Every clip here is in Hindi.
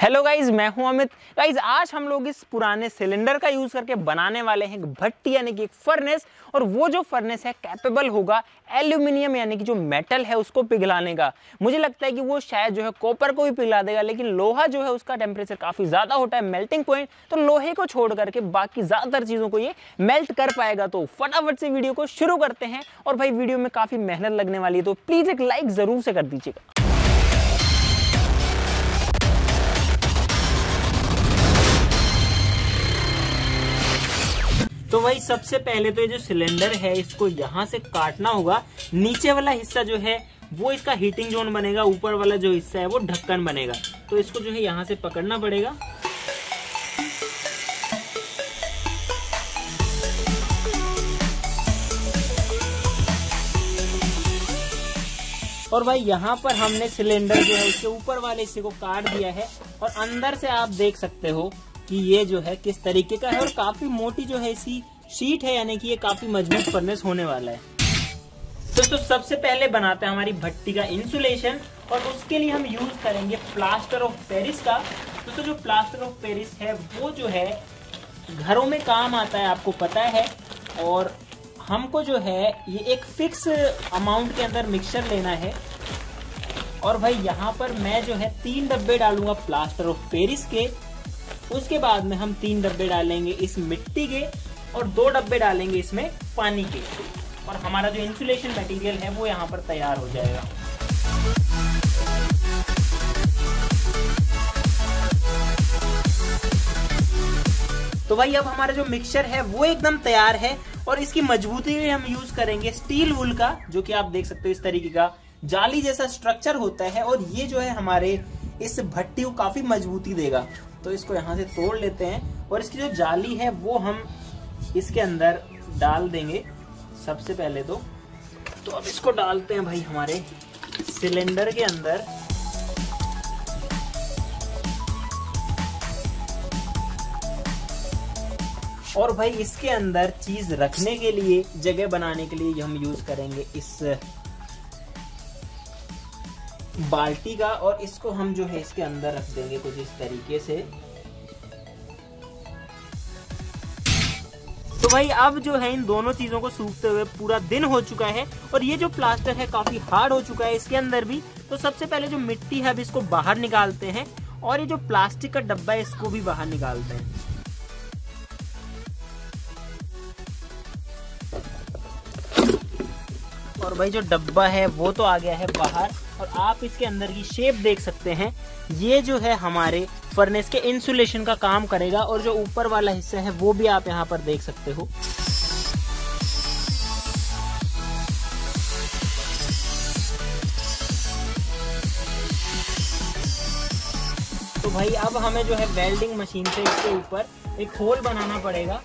हेलो गाइज, मैं हूं अमित। गाइज आज हम लोग इस पुराने सिलेंडर का यूज करके बनाने वाले हैं भट्टी यानी कि एक फर्नेस। और वो जो फर्नेस है कैपेबल होगा एल्यूमिनियम यानी कि जो मेटल है उसको पिघलाने का। मुझे लगता है कि वो शायद जो है कॉपर को भी पिघला देगा, लेकिन लोहा जो है उसका टेम्परेचर काफी ज्यादा होता है, मेल्टिंग पॉइंट, तो लोहे को छोड़ करके बाकी ज्यादातर चीजों को ये मेल्ट कर पाएगा। तो फटाफट से वीडियो को शुरू करते हैं। और भाई वीडियो में काफी मेहनत लगने वाली है, तो प्लीज एक लाइक जरूर से कर दीजिएगा। तो भाई सबसे पहले तो ये जो सिलेंडर है इसको यहाँ से काटना होगा। नीचे वाला हिस्सा जो है वो इसका हीटिंग जोन बनेगा, ऊपर वाला जो हिस्सा है वो ढक्कन बनेगा। तो इसको जो है यहाँ से पकड़ना पड़ेगा। और भाई यहाँ पर हमने सिलेंडर जो है उसके ऊपर वाले हिस्से को काट दिया है। और अंदर से आप देख सकते हो कि ये जो है किस तरीके का है, और काफी मोटी जो है इसकी शीट है, यानी कि ये काफी मजबूत फर्नेस होने वाला है। तो सबसे पहले बनाते हैं हमारी भट्टी का इंसुलेशन, और उसके लिए हम यूज करेंगे प्लास्टर ऑफ पेरिस का। तो जो प्लास्टर ऑफ पेरिस है वो जो है घरों में काम आता है, आपको पता है। और हमको जो है ये एक फिक्स अमाउंट के अंदर मिक्सचर लेना है। और भाई यहाँ पर मैं जो है 3 डब्बे डालूंगा प्लास्टर ऑफ पेरिस के। उसके बाद में हम 3 डब्बे डालेंगे इस मिट्टी के, और 2 डब्बे डालेंगे इसमें पानी के। और हमारा जो इंसुलेशन मटेरियल है वो यहाँ पर तैयार हो जाएगा। तो भाई अब हमारा जो मिक्सचर है वो एकदम तैयार है। और इसकी मजबूती में हम यूज करेंगे स्टील वूल का, जो कि आप देख सकते हो इस तरीके का जाली जैसा स्ट्रक्चर होता है। और ये जो है हमारे इस भट्टी को काफी मजबूती देगा। तो इसको यहाँ से तोड़ लेते हैं, और इसकी जो जाली है वो हम इसके अंदर डाल देंगे सबसे पहले। तो अब इसको डालते हैं भाई हमारे सिलेंडर के अंदर। और भाई इसके अंदर चीज रखने के लिए, जगह बनाने के लिए हम यूज करेंगे इस बाल्टी का। और इसको हम जो है इसके अंदर रख देंगे कुछ इस तरीके से। तो भाई अब जो है इन दोनों चीजों को सूखते हुए पूरा दिन हो चुका है, और ये जो प्लास्टर है काफी हार्ड हो चुका है इसके अंदर भी। तो सबसे पहले जो मिट्टी है अब इसको बाहर निकालते हैं, और ये जो प्लास्टिक का डब्बा है इसको भी बाहर निकालते हैं। और भाई जो डब्बा है वो तो आ गया है बाहर, और आप इसके अंदर की शेप देख सकते हैं। ये जो है हमारे फर्नेस के इंसुलेशन का काम करेगा। और जो ऊपर वाला हिस्सा है वो भी आप यहाँ पर देख सकते हो। तो भाई अब हमें जो है वेल्डिंग मशीन से इसके ऊपर एक होल बनाना पड़ेगा।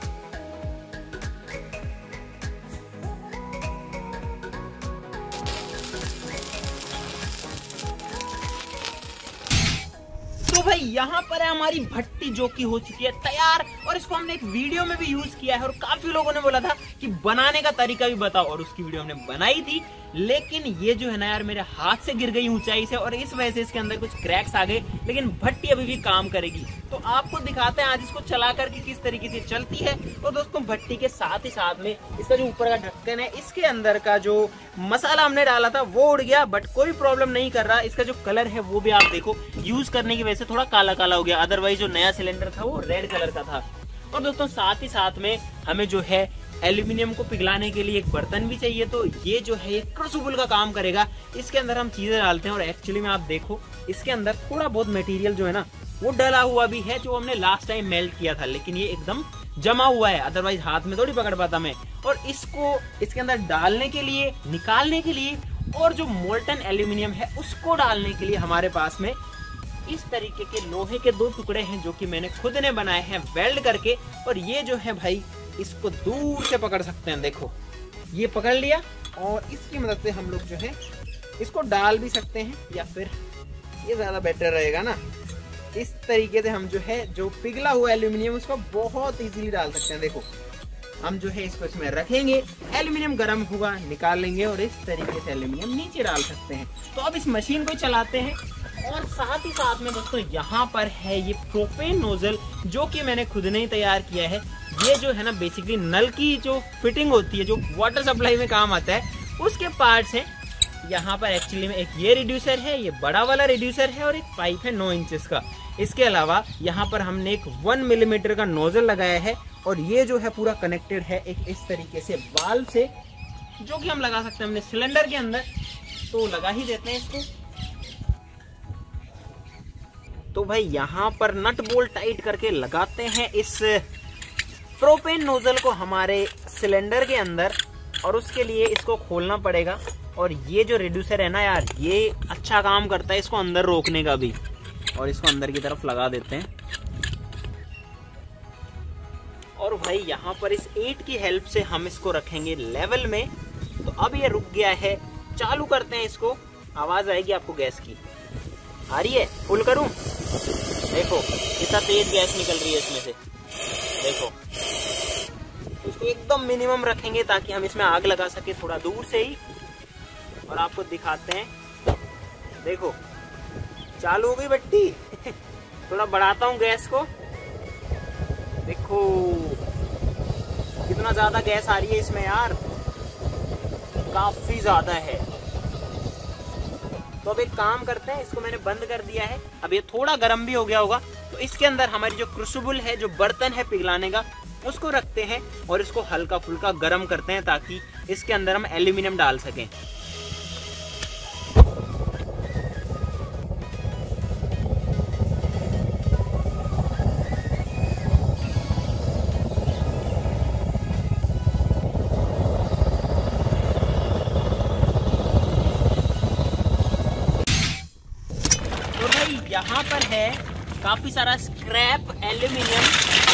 तो भाई यहाँ पर है हमारी भट्टी, जो कि हो चुकी है तैयार। और इसको हमने एक वीडियो में भी यूज किया है, और काफी लोगों ने बोला था कि बनाने का तरीका भी बताओ, और उसकी वीडियो हमने बनाई थी। लेकिन ये जो है ना यार मेरे हाथ से गिर गई ऊंचाई से, और इस वजह से इसके अंदर कुछ क्रैक्स आ गए। लेकिन भट्टी अभी भी काम करेगी। तो आपको दिखाते हैं आज इसको चला करके किस तरीके से चलती है। और दोस्तों भट्टी के साथ ही साथ में इसका जो ऊपर का ढक्कन है, इसके अंदर का जो मसाला हमने डाला था वो उड़ गया, बट कोई प्रॉब्लम नहीं कर रहा। इसका जो कलर है वो भी आप देखो, यूज करने की वजह से थोड़ा काला काला हो गया। अदरवाइज जो नया सिलेंडर था वो रेड कलर का था। और दोस्तों साथ ही साथ में हमें जो है एल्यूमिनियम को पिघलाने के लिए एक बर्तन भी चाहिए। तो ये जो है एक क्रूसिबल का काम करेगा। इसके अंदर हम चीजें डालते हैं, और एक्चुअली में आप देखो इसके अंदर थोड़ा बहुत मटेरियल जो है ना वो डला हुआ भी है, जो हमने लास्ट टाइम मेल्ट किया था। लेकिन ये एकदम जमा हुआ है, अदरवाइज हाथ में थोड़ी पकड़ पाता मैं। और इसको इसके अंदर डालने के लिए, निकालने के लिए, और जो मोल्टन एल्यूमिनियम है उसको डालने के लिए हमारे पास में इस तरीके के लोहे के 2 टुकड़े हैं, जो कि मैंने खुद ने बनाए हैं वेल्ड करके। और ये जो है भाई इसको दूर से पकड़ सकते हैं, देखो ये पकड़ लिया। और इसकी मदद से हम लोग जो है इसको डाल भी सकते हैं, या फिर ये ज्यादा बेटर रहेगा ना, इस तरीके से हम जो है जो पिघला हुआ एल्यूमिनियम उसको बहुत इजीली डाल सकते हैं। देखो हम जो है इसको इसमें रखेंगे, एल्यूमिनियम गर्म होगा, निकाल लेंगे और इस तरीके से एल्यूमिनियम नीचे डाल सकते हैं। तो अब इस मशीन को चलाते हैं और साथ ही साथ में दोस्तों यहाँ पर है ये प्रोपेन नोजल, जो कि मैंने खुद ने ही तैयार किया है। ये जो है ना बेसिकली नल की जो फिटिंग होती है, जो वाटर सप्लाई में काम आता है, उसके पार्ट्स हैं। यहाँ पर एक्चुअली में एक ये रिड्यूसर है, ये बड़ा वाला रिड्यूसर है, और एक पाइप है 9 इंचेस का। इसके अलावा यहाँ पर हमने एक 1 मिलीमीटर का नोजल लगाया है, और ये जो है पूरा कनेक्टेड है एक इस तरीके से वाल्व से, जो कि हम लगा सकते हैं हमने सिलेंडर के अंदर। तो लगा ही देते हैं इसको। तो भाई यहाँ पर नट बोल्ट टाइट करके लगाते हैं इस प्रोपेन नोजल को हमारे सिलेंडर के अंदर, और उसके लिए इसको खोलना पड़ेगा। और ये जो रिड्यूसर है ना यार, ये अच्छा काम करता है इसको अंदर रोकने का भी, और इसको अंदर की तरफ लगा देते हैं। और भाई यहाँ पर इस 8 की हेल्प से हम इसको रखेंगे लेवल में। तो अब ये रुक गया है, चालू करते हैं इसको। आवाज आएगी आपको गैस की, आ रही है? फुल करूं? देखो कितना तेज गैस निकल रही है इसमें से, देखो। इसको एकदम मिनिमम रखेंगे ताकि हम इसमें आग लगा सके थोड़ा दूर से ही। और आपको दिखाते हैं, देखो चालू हो गई भट्टी। थोड़ा बढ़ाता हूँ गैस को, देखो कितना ज्यादा गैस आ रही है इसमें यार, काफी ज्यादा है। तो अब एक काम करते हैं, इसको मैंने बंद कर दिया है। अब ये थोड़ा गर्म भी हो गया होगा, तो इसके अंदर हमारी जो क्रूसिबल है, जो बर्तन है पिघलाने का, उसको रखते हैं और इसको हल्का फुल्का गर्म करते हैं ताकि इसके अंदर हम एल्यूमिनियम डाल सकें। यहाँ पर है काफी सारा स्क्रैप एल्यूमिनियम,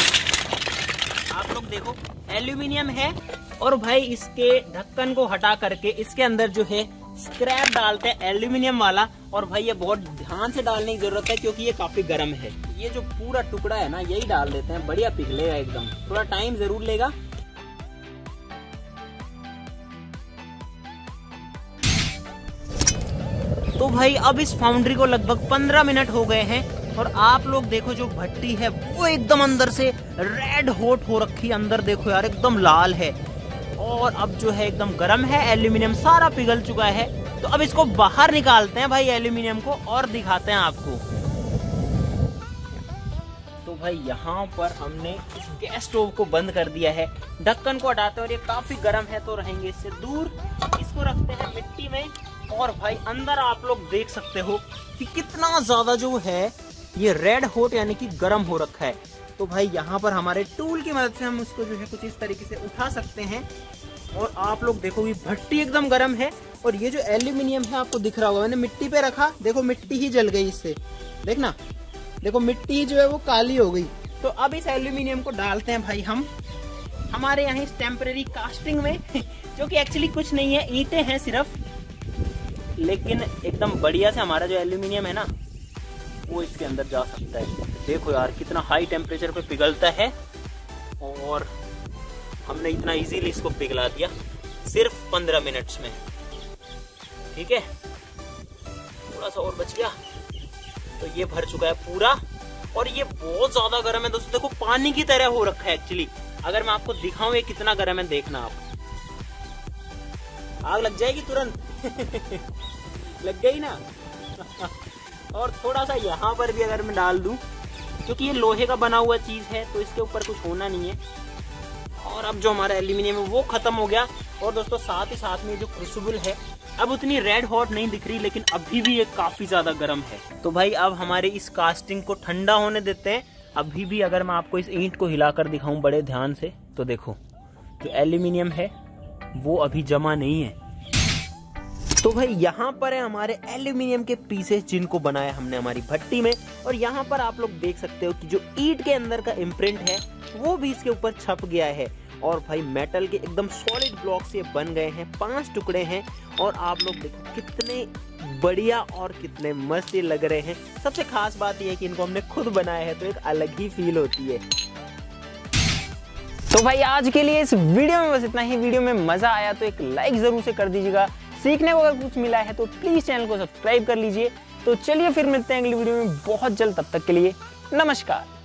आप लोग देखो एल्यूमिनियम है। और भाई इसके ढक्कन को हटा करके इसके अंदर जो है स्क्रैप डालते हैं एल्यूमिनियम वाला। और भाई ये बहुत ध्यान से डालने की जरूरत है क्योंकि ये काफी गर्म है। ये जो पूरा टुकड़ा है ना, यही डाल देते हैं, बढ़िया पिघलेगा एकदम, थोड़ा टाइम जरूर लेगा। तो भाई अब इस फाउंड्री को लगभग 15 मिनट हो गए हैं, और आप लोग देखो जो भट्टी है वो एकदम अंदर से रेड हॉट हो रखी है। अंदर देखो यार एकदम लाल है, और अब जो है एकदम गर्म है, एल्यूमिनियम सारा पिघल चुका है। तो अब इसको बाहर निकालते हैं भाई एल्यूमिनियम को, और दिखाते हैं आपको। तो भाई यहाँ पर हमने इस गैस स्टोव को बंद कर दिया है, ढक्कन को हटाते हैं, और ये काफी गर्म है तो रहेंगे इससे दूर। इसको रखते हैं मिट्टी में, और भाई अंदर आप लोग देख सकते हो कि कितना ज्यादा जो है ये रेड हॉट यानी कि गर्म हो रखा है। तो भाई यहाँ पर हमारे टूल की मदद से हम इसको जो है कुछ इस तरीके से उठा सकते हैं। और आप लोग देखो ये भट्टी एकदम गर्म है, और ये जो एल्यूमिनियम है आपको दिख रहा होगा, मैंने मिट्टी पे रखा, देखो मिट्टी ही जल गई इससे, देखना, देखो मिट्टी जो है वो काली हो गई। तो अब इस एल्यूमिनियम को डालते हैं भाई हम हमारे यहाँ इस टेम्परेरी कास्टिंग में, जो कि एक्चुअली कुछ नहीं है, ईंटें हैं सिर्फ, लेकिन एकदम बढ़िया से हमारा जो एल्यूमिनियम है ना वो इसके अंदर जा सकता है। देखो यार कितना हाई टेम्परेचर पे पिघलता है, और हमने इतना इजीली इसको पिघला दिया सिर्फ 15 मिनट्स में। ठीक है, थोड़ा सा और बच गया। तो ये भर चुका है पूरा, और ये बहुत ज्यादा गर्म है दोस्तों, देखो पानी की तरह हो रखा है एक्चुअली। अगर मैं आपको दिखाऊं ये कितना गर्म है, देखना आप, आग लग जाएगी तुरंत। लग गई ना। और थोड़ा सा यहाँ पर भी अगर मैं डाल दूं, क्योंकि ये लोहे का बना हुआ चीज है तो इसके ऊपर कुछ होना नहीं है। और अब जो हमारा एल्यूमिनियम है वो खत्म हो गया। और दोस्तों साथ ही साथ में जो क्रूसिबल है अब उतनी रेड हॉट नहीं दिख रही, लेकिन अभी भी ये काफी ज्यादा गर्म है। तो भाई अब हमारे इस कास्टिंग को ठंडा होने देते हैं। अभी भी अगर मैं आपको इस ईंट को हिलाकर दिखाऊं बड़े ध्यान से, तो देखो जो एल्यूमिनियम है वो अभी जमा नहीं है। तो भाई यहाँ पर है हमारे एल्यूमिनियम के पीसेस, जिनको बनाया हमने हमारी भट्टी में। और यहाँ पर आप लोग देख सकते हो कि जो ईंट के अंदर का इम्प्रिंट है वो भी इसके ऊपर छप गया है। और भाई मेटल के एकदम सॉलिड ब्लॉक से बन गए हैं, 5 टुकड़े हैं। और आप लोग देखो कितने बढ़िया और कितने मस्त ये लग रहे हैं। सबसे खास बात यह है कि इनको हमने खुद बनाया है, तो एक अलग ही फील होती है। तो भाई आज के लिए इस वीडियो में बस इतना ही। वीडियो में मजा आया तो एक लाइक जरूर से कर दीजिएगा। सीखने को अगर कुछ मिला है तो प्लीज चैनल को सब्सक्राइब कर लीजिए। तो चलिए फिर मिलते हैं अगली वीडियो में बहुत जल्द, तब तक के लिए नमस्कार।